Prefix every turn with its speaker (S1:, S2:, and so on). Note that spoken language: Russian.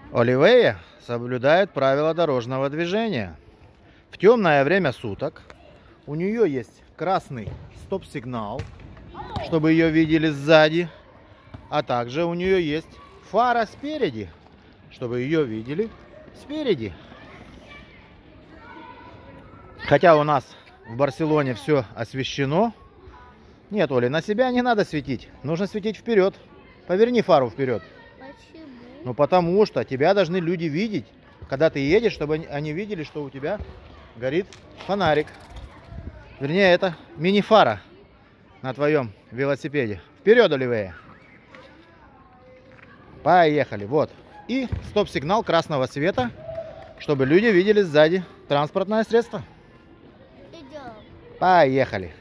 S1: Оливея соблюдает правила дорожного движения. В темное время суток у нее есть красный стоп-сигнал, чтобы ее видели сзади, а также у нее есть фара спереди, чтобы ее видели спереди. Хотя у нас в Барселоне все освещено. Нет, Оля, на себя не надо светить. Нужно светить вперед. Поверни фару вперед.
S2: Почему?
S1: Ну потому что тебя должны люди видеть, когда ты едешь, чтобы они видели, что у тебя горит фонарик. Вернее, это мини-фара на твоем велосипеде. Вперед, Оливея. Поехали. Вот. И стоп-сигнал красного света, чтобы люди видели сзади транспортное средство.
S2: Идем.
S1: Поехали.